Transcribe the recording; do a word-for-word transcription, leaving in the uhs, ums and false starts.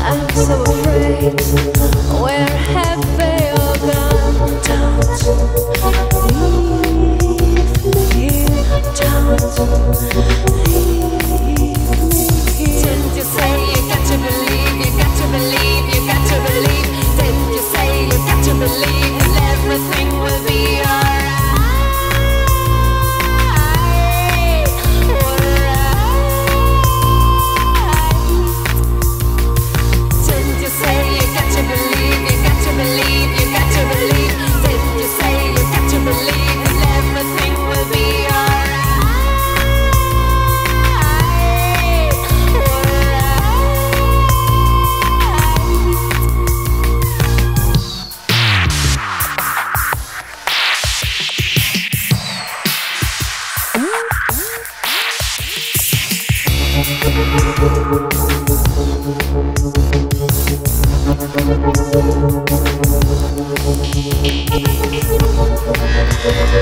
I'm so afraid. Where have they all gone? Don't leave me here. Don't leave me here. Didn't you say you got to believe? You got to believe. You got to believe. Didn't you say you got to believe that everything will be alright? We'll be right back.